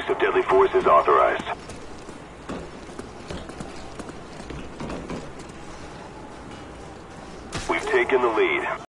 Use of deadly force is authorized. We've taken the lead.